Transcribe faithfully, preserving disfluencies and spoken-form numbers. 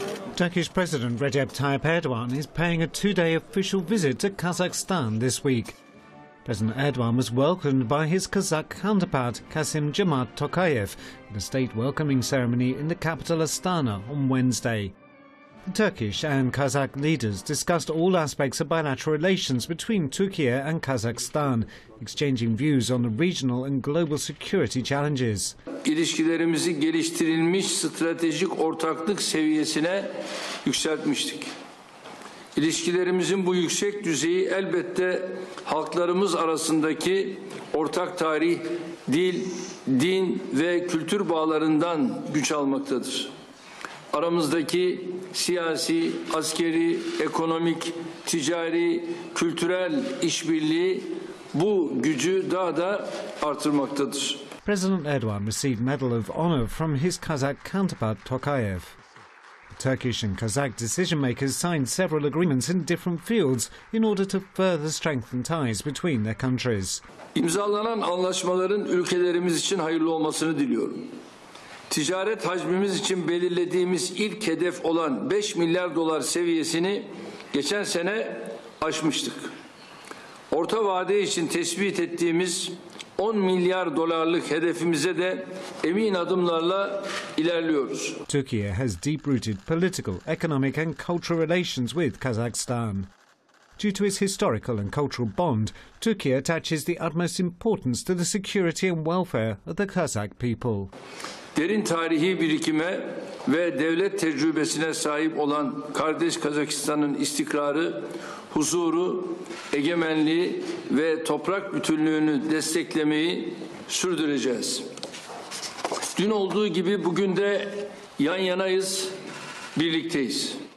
Turkish President Recep Tayyip Erdogan is paying a two-day official visit to Kazakhstan this week. President Erdogan was welcomed by his Kazakh counterpart Kassym-Jomart Tokayev at a state welcoming ceremony in the capital Astana on Wednesday. The Turkish and Kazakh leaders discussed all aspects of bilateral relations between Turkey and Kazakhstan, exchanging views on the regional and global security challenges. İlişkilerimizi geliştirilmiş stratejik ortaklık seviyesine yükseltmiştik. İlişkilerimizin bu yüksek düzeyi elbette halklarımız arasındaki ortak tarih, dil, din ve kültür bağlarından güç almaktadır. Aramızdaki siyasi, askeri, ekonomik, ticari, kültürel işbirliği bu gücü daha da artırmaktadır. President Erdogan received Medal of Honor from his Kazakh counterpart Tokayev. Turkish and Kazakh decision makers signed several agreements in different fields in order to further strengthen ties between their countries. İmzalanan anlaşmaların ülkelerimiz için hayırlı olmasını diliyorum. Ticaret hacmimiz için belirlediğimiz ilk hedef olan beş milyar dolar seviyesini geçen sene aşmıştık. Orta vade için tespit ettiğimiz on milyar dolarlık hedefimize de emin adımlarla ilerliyoruz. Turkey has deep-rooted political, economic and cultural relations with Kazakhstan. Due to its historical and cultural bond, Turkey attaches the utmost importance to the security and welfare of the Kazakh people. Derin tarihi birikime ve devlet tecrübesine sahip olan kardeş Kazakistan'ın istikrarı, huzuru, egemenliği ve toprak bütünlüğünü desteklemeyi sürdüreceğiz. Dün olduğu gibi bugün de yan yanayız, birlikteyiz.